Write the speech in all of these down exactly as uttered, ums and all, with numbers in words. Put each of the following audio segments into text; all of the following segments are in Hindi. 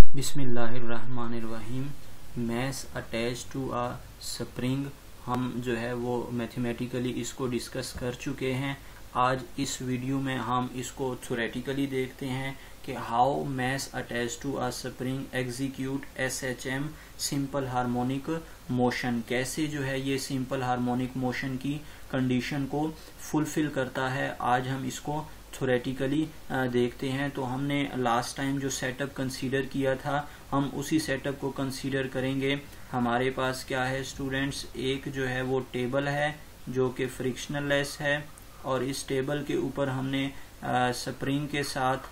बिस्मिल्लाहिर्रहमानिर्रहीम। Mass attached to a spring, हम जो है वो मैथमेटिकली इसको डिस्कस कर चुके हैं। आज इस वीडियो में हम इसको थ्योरेटिकली देखते हैं कि how mass attached to a spring execute S H M simple harmonic motion, कैसे जो है ये सिंपल हार्मोनिक मोशन की कंडीशन को फुलफिल करता है। आज हम इसको थ्योरेटिकली देखते हैं। तो हमने लास्ट टाइम जो सेटअप कंसीडर किया था, हम उसी सेटअप को कंसीडर करेंगे। हमारे पास क्या है स्टूडेंट्स, एक जो है वो टेबल है जो कि फ्रिक्शनल लेस है, और इस टेबल के ऊपर हमने स्प्रिंग के साथ,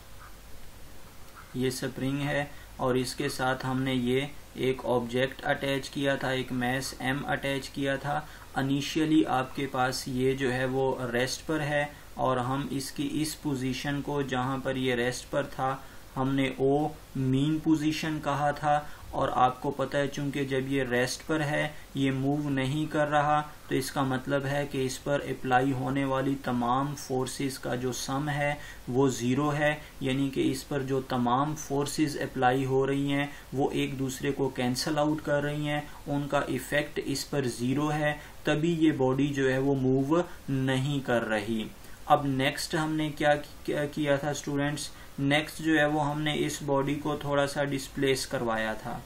ये स्प्रिंग है और इसके साथ हमने ये एक ऑब्जेक्ट अटैच किया था, एक मैस एम अटैच किया था। इनिशियली आपके पास ये जो है वो रेस्ट पर है और हम इसकी इस पोजीशन को, जहां पर ये रेस्ट पर था, हमने ओ मीन पोजीशन कहा था। और आपको पता है चूंकि जब ये रेस्ट पर है, ये मूव नहीं कर रहा, तो इसका मतलब है कि इस पर अप्लाई होने वाली तमाम फोर्सेस का जो सम है वो ज़ीरो है, यानी कि इस पर जो तमाम फोर्सेस अप्लाई हो रही हैं वो एक दूसरे को कैंसल आउट कर रही हैं, उनका इफेक्ट इस पर ज़ीरो है, तभी ये बॉडी जो है वो मूव नहीं कर रही। अब नेक्स्ट हमने क्या किया था स्टूडेंट्स, नेक्स्ट जो है वो हमने इस बॉडी को थोड़ा सा डिस्प्लेस करवाया था।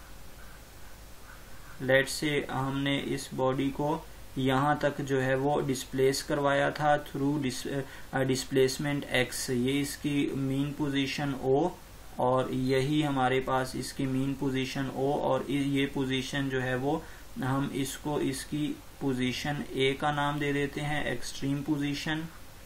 लेट्स से हमने इस बॉडी को यहाँ तक जो है वो डिस्प्लेस करवाया था थ्रू डिस्प्लेसमेंट एक्स। ये इसकी मीन पोजीशन ओ, और यही हमारे पास इसकी मीन पोजीशन ओ, और ये पोजीशन जो है वो हम इसको इसकी पोजीशन ए का नाम दे देते हैं, एक्सट्रीम पोजीशन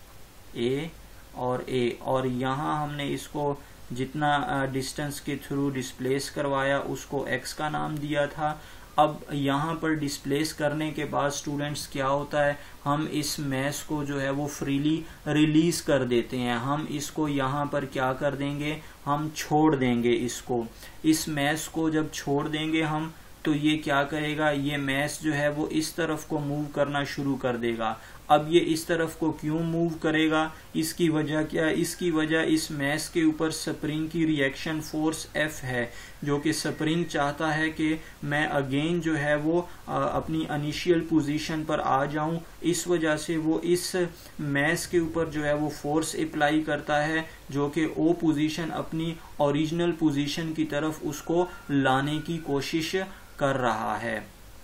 ए और ए। और यहाँ हमने इसको जितना डिस्टेंस के थ्रू डिस्प्लेस करवाया उसको एक्स का नाम दिया था। अब यहाँ पर डिस्प्लेस करने के बाद स्टूडेंट्स क्या होता है, हम इस मैस को जो है वो फ्रीली रिलीज कर देते हैं। हम इसको यहाँ पर क्या कर देंगे, हम छोड़ देंगे इसको। इस मैस को जब छोड़ देंगे हम, तो ये क्या करेगा, ये मैस जो है वो इस तरफ को मूव करना शुरू कर देगा। अब ये इस तरफ को क्यों मूव करेगा, इसकी वजह क्या है, इसकी वजह इस मैस के ऊपर स्प्रिंग की रिएक्शन फोर्स एफ है, जो कि स्प्रिंग चाहता है कि मैं अगेन जो है वो आ, अपनी इनिशियल पोजीशन पर आ जाऊं। इस वजह से वो इस मैस के ऊपर जो है वो फोर्स अप्लाई करता है, जो कि ओ पोजीशन अपनी ओरिजिनल पोजीशन की तरफ उसको लाने की कोशिश कर रहा है।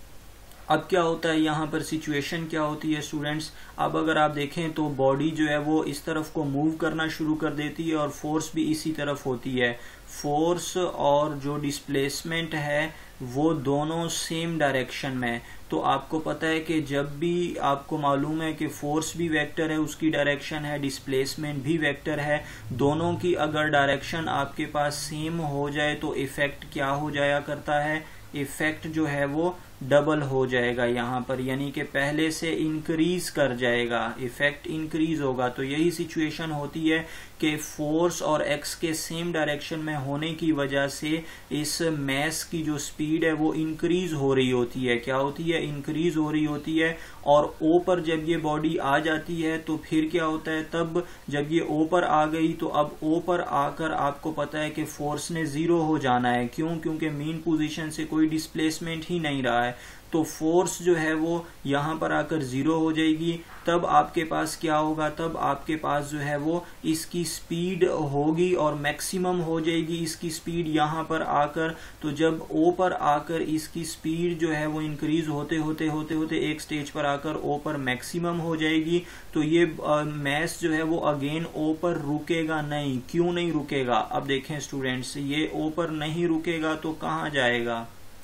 अब क्या होता है यहाँ पर, सिचुएशन क्या होती है स्टूडेंट्स, अब अगर आप देखें तो बॉडी जो है वो इस तरफ को मूव करना शुरू कर देती है और फोर्स भी इसी तरफ होती है। फोर्स और जो डिस्प्लेसमेंट है वो दोनों सेम डायरेक्शन में। तो आपको पता है कि जब भी आपको मालूम है कि फोर्स भी वेक्टर है, उसकी डायरेक्शन है, डिस्प्लेसमेंट भी वेक्टर है, दोनों की अगर डायरेक्शन आपके पास सेम हो जाए तो इफेक्ट क्या हो जाया करता है, इफेक्ट जो है वो डबल हो जाएगा यहाँ पर, यानी कि पहले से इंक्रीज कर जाएगा, इफेक्ट इंक्रीज होगा। तो यही सिचुएशन होती है कि फोर्स और एक्स के सेम डायरेक्शन में होने की वजह से इस मैस की जो स्पीड है वो इंक्रीज हो रही होती है। क्या होती है, इंक्रीज हो रही होती है। और ओ पर जब ये बॉडी आ जाती है तो फिर क्या होता है, तब जब ये ओ पर आ गई तो अब ओ पर आकर आपको पता है कि फोर्स ने जीरो हो जाना है। क्यों, क्योंकि मीन पोजीशन से कोई डिस्प्लेसमेंट ही नहीं रहा है, तो फोर्स जो है वो यहाँ पर आकर जीरो हो जाएगी। तब आपके पास क्या होगा, तब आपके पास जो है वो इसकी स्पीड होगी और मैक्सिमम हो जाएगी इसकी स्पीड यहाँ पर आकर। तो जब ओ पर आकर इसकी स्पीड जो है वो इंक्रीज होते होते होते होते एक स्टेज पर आकर ओ पर मैक्सिमम हो जाएगी, तो ये मैस जो है वो अगेन ओ पर रुकेगा नहीं। क्यों नहीं रुकेगा, अब देखें स्टूडेंट्स, ये ओ पर नहीं रुकेगा तो कहाँ जाएगा,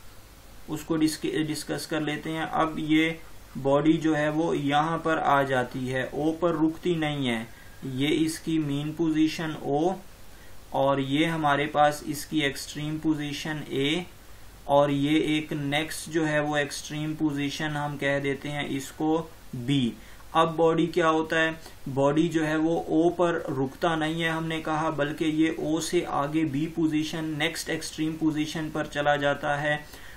उसको डिस्कस कर लेते हैं। अब ये बॉडी जो है वो यहाँ पर आ जाती है, ओ पर रुकती नहीं है। ये इसकी मीन पोजीशन ओ, और ये हमारे पास इसकी एक्सट्रीम पोजीशन ए, और ये एक नेक्स्ट जो है वो एक्सट्रीम पोजीशन हम कह देते हैं इसको बी। अब बॉडी क्या होता है, बॉडी जो है वो ओ पर रुकता नहीं है हमने कहा, बल्कि ये ओ से आगे B position, next extreme position पर चला जाता है।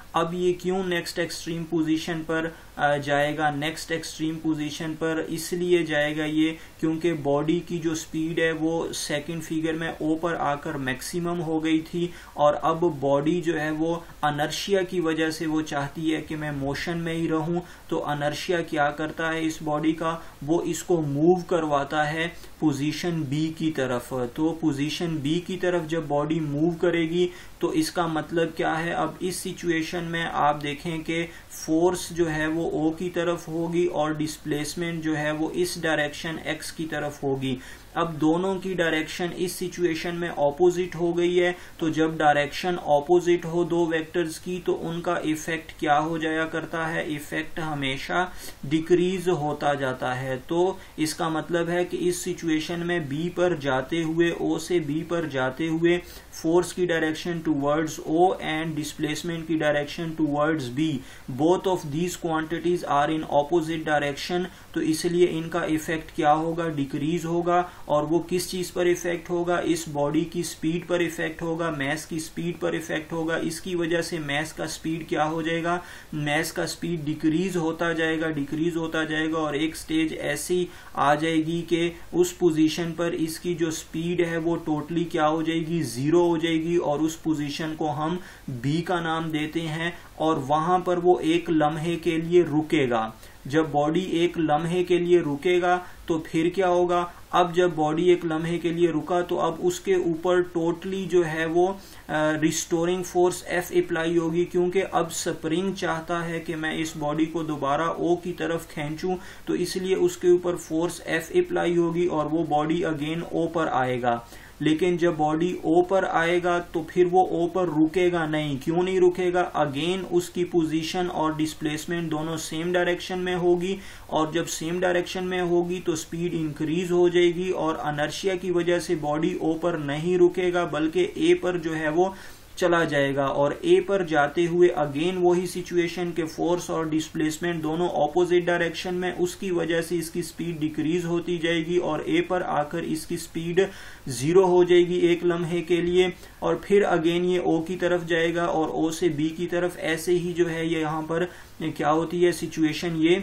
अब ये क्यों नेक्स्ट एक्सट्रीम पोजीशन पर जाएगा? नेक्स्ट एक्सट्रीम पोजीशन पर इसलिए जाएगा ये क्योंकि बॉडी की जो स्पीड है वो सेकंड फिगर में ओ पर आकर मैक्सिमम हो गई थी, और अब बॉडी जो है वो अनर्शिया की वजह से वो चाहती है कि मैं मोशन में ही रहूं। तो अनर्शिया क्या करता है इस बॉडी का, वो इसको मूव करवाता है पोजीशन बी की तरफ। तो पोजीशन बी की तरफ जब बॉडी मूव करेगी तो इसका मतलब क्या है, अब इस सिचुएशन में आप देखें कि फोर्स जो है वो ओ की तरफ होगी और डिस्प्लेसमेंट जो है वो इस डायरेक्शन एक्स की तरफ होगी। अब दोनों की डायरेक्शन इस सिचुएशन में ऑपोजिट हो गई है, तो जब डायरेक्शन ऑपोजिट हो दो वेक्टर्स की तो उनका इफेक्ट क्या हो जाया करता है, इफेक्ट हमेशा डिक्रीज होता जाता है। तो इसका मतलब है कि इस सिचुएशन में बी पर जाते हुए, ओ से बी पर जाते हुए फोर्स की direction towards O and displacement की direction towards B, both of these quantities are in opposite direction. तो इसलिए इनका इफेक्ट क्या होगा, डिक्रीज होगा। और वो किस चीज पर इफेक्ट होगा, इस बॉडी की स्पीड पर इफेक्ट होगा, मैस की स्पीड पर इफेक्ट होगा। इसकी वजह से मैस का स्पीड क्या हो जाएगा, मैस का स्पीड डिक्रीज होता जाएगा, डिक्रीज होता जाएगा और एक स्टेज ऐसी आ जाएगी कि उस पोजीशन पर इसकी जो स्पीड है वो टोटली क्या हो जाएगी, जीरो हो जाएगी, और उस पोजीशन को हम बी का नाम देते हैं। और वहां पर वो एक लम्हे के लिए रुकेगा। जब बॉडी एक लम्हे के लिए रुकेगा तो फिर क्या होगा, अब जब बॉडी एक लम्हे के लिए रुका तो अब उसके ऊपर टोटली जो है वो रिस्टोरिंग फोर्स एफ अप्लाई होगी, क्योंकि अब स्प्रिंग चाहता है कि मैं इस बॉडी को दोबारा ओ की तरफ खींचूं, तो इसलिए उसके ऊपर फोर्स एफ अप्लाई होगी और वो बॉडी अगेन ओ पर आएगा। लेकिन जब बॉडी ओ पर आएगा तो फिर वो ओ पर रुकेगा नहीं। क्यों नहीं रुकेगा, अगेन उसकी पोजीशन और डिस्प्लेसमेंट दोनों सेम डायरेक्शन में होगी, और जब सेम डायरेक्शन में होगी तो स्पीड इंक्रीज हो जाएगी और अनर्शिया की वजह से बॉडी ओ पर नहीं रुकेगा बल्कि ए पर जो है वो चला जाएगा। और ए पर जाते हुए अगेन वही सिचुएशन के फोर्स और डिस्प्लेसमेंट दोनों ऑपोजिट डायरेक्शन में, उसकी वजह से इसकी स्पीड डिक्रीज होती जाएगी और ए पर आकर इसकी स्पीड जीरो हो जाएगी एक लम्हे के लिए, और फिर अगेन ये ओ की तरफ जाएगा और ओ से बी की तरफ। ऐसे ही जो है ये यहाँ पर क्या होती है सिचुएशन, ये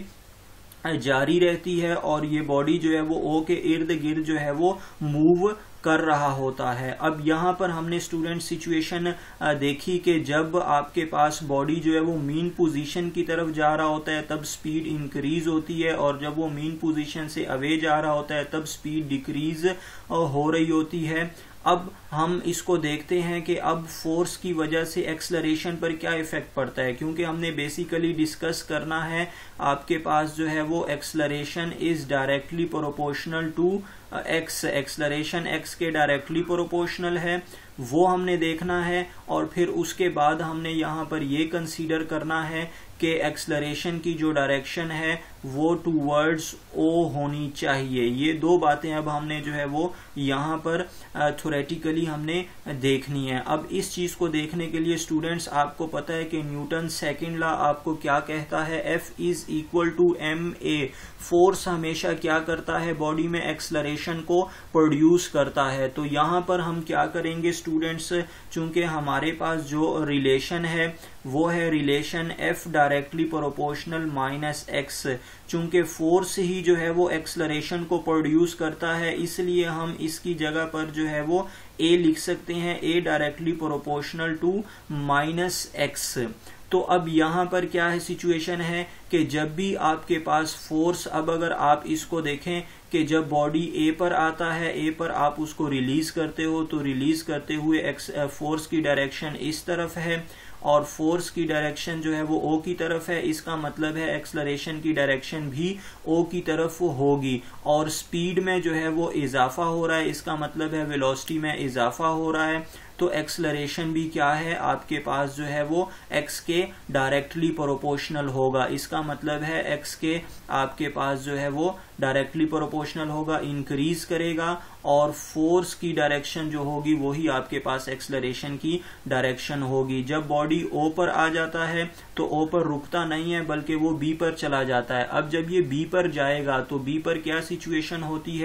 जारी रहती है और ये बॉडी जो है वो ओ के इर्द गिर्द जो है वो मूव कर रहा होता है। अब यहाँ पर हमने स्टूडेंट सिचुएशन देखी कि जब आपके पास बॉडी जो है वो मीन पोजीशन की तरफ जा रहा होता है तब स्पीड इंक्रीज होती है, और जब वो मीन पोजीशन से अवे जा रहा होता है तब स्पीड डिक्रीज हो रही होती है। अब हम इसको देखते हैं कि अब फोर्स की वजह से एक्सलरेशन पर क्या इफेक्ट पड़ता है, क्योंकि हमने बेसिकली डिस्कस करना है आपके पास जो है वो acceleration is directly proportional to x, acceleration x के डायरेक्टली प्रोपोर्शनल है, वो हमने देखना है। और फिर उसके बाद हमने यहाँ पर ये कंसीडर करना है कि एक्सलरेशन की जो डायरेक्शन है वो टूवर्ड्स ओ होनी चाहिए। ये दो बातें अब हमने जो है वो यहाँ पर थ्योरेटिकली हमने देखनी है। अब इस चीज को देखने के लिए स्टूडेंट्स आपको पता है कि न्यूटन सेकंड लॉ आपको क्या कहता है, F is equal to m a. Force हमेशा क्या करता है, बॉडी में एक्सलरेशन को प्रोड्यूस करता है। तो यहाँ पर हम क्या करेंगे स्टूडेंट्स, चूंकि हमारे पास जो रिलेशन है वो है relation F directly proportional minus x. चूंकि फोर्स ही जो है वो एक्सलरेशन को प्रोड्यूस करता है, इसलिए हम इसकी जगह पर जो है वो A लिख सकते हैं, A directly proportional to minus x. तो अब यहाँ पर क्या है सिचुएशन है कि जब भी आपके पास फोर्स, अब अगर आप इसको देखें कि जब बॉडी ए पर आता है, ए पर आप उसको रिलीज करते हो तो रिलीज करते हुए एक्स फोर्स की डायरेक्शन इस तरफ है और फोर्स की डायरेक्शन जो है वो ओ की तरफ है। इसका मतलब है एक्सलरेशन की डायरेक्शन भी ओ की तरफ होगी और स्पीड में जो है वो इजाफा हो रहा है, इसका मतलब है वेलोसिटी में इजाफा हो रहा है। तो एक्सलरेशन भी क्या है आपके पास जो है वो एक्स के डायरेक्टली प्रोपोर्शनल होगा। इसका मतलब है एक्स के आपके पास जो है वो डायरेक्टली प्रोपोर्शनल होगा, इंक्रीज करेगा और फोर्स की डायरेक्शन जो होगी वही आपके पास एक्सलरेशन की डायरेक्शन होगी। जब बॉडी ओ पर आ जाता है तो ओ पर रुकता नहीं है बल्कि वो बी पर चला जाता है। अब जब ये बी पर जाएगा तो बी पर क्या सिचुएशन होती है,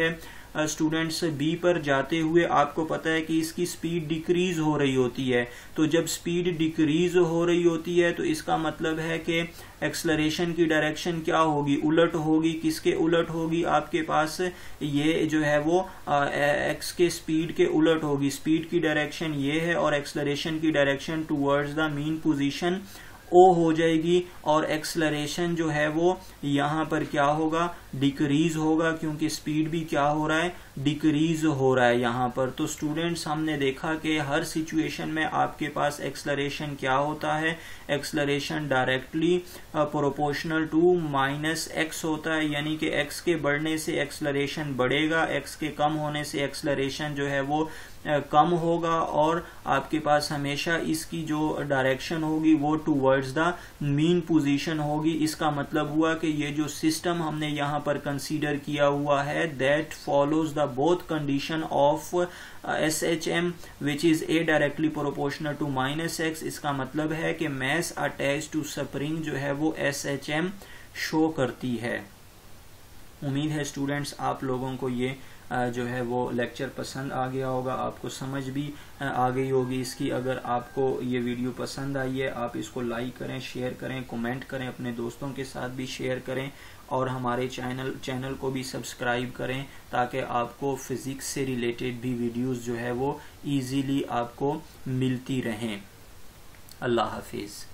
स्टूडेंट्स बी पर जाते हुए आपको पता है कि इसकी स्पीड डिक्रीज हो रही होती है। तो जब स्पीड डिक्रीज हो रही होती है तो इसका मतलब है कि एक्सलरेशन की डायरेक्शन क्या होगी, उलट होगी। किसके उलट होगी, आपके पास ये जो है वो एक्स के स्पीड के उलट होगी। स्पीड की डायरेक्शन ये है और एक्सलरेशन की direction towards the mean position O हो जाएगी, और एक्सलरेशन जो है वो यहाँ पर क्या होगा, डिक्रीज होगा, क्योंकि स्पीड भी क्या हो रहा है, डिक्रीज हो रहा है यहाँ पर। तो स्टूडेंट्स हमने देखा कि हर सिचुएशन में आपके पास एक्सलरेशन क्या होता है, acceleration directly proportional to minus x होता है, यानी कि एक्स के बढ़ने से एक्सलरेशन बढ़ेगा, एक्स के कम होने से एक्सलरेशन जो है वो कम होगा, और आपके पास हमेशा इसकी जो डायरेक्शन होगी वो टूवर्ड्स द मीन पोजीशन होगी। इसका मतलब हुआ कि ये जो सिस्टम हमने यहाँ पर कंसीडर किया हुआ है, that follows the both condition of S H M which is a directly proportional to minus x. इसका मतलब है कि मैस अटैच टू स्प्रिंग जो है वो एस एच एम शो करती है। उम्मीद है स्टूडेंट्स आप लोगों को ये जो है वो लेक्चर पसंद आ गया होगा, आपको समझ भी आ गई होगी इसकी। अगर आपको ये वीडियो पसंद आई है आप इसको लाइक करें, शेयर करें, कमेंट करें, अपने दोस्तों के साथ भी शेयर करें, और हमारे चैनल चैनल को भी सब्सक्राइब करें ताकि आपको फिजिक्स से रिलेटेड भी वीडियोस जो है वो इजीली आपको मिलती रहें। अल्लाह हाफिज़।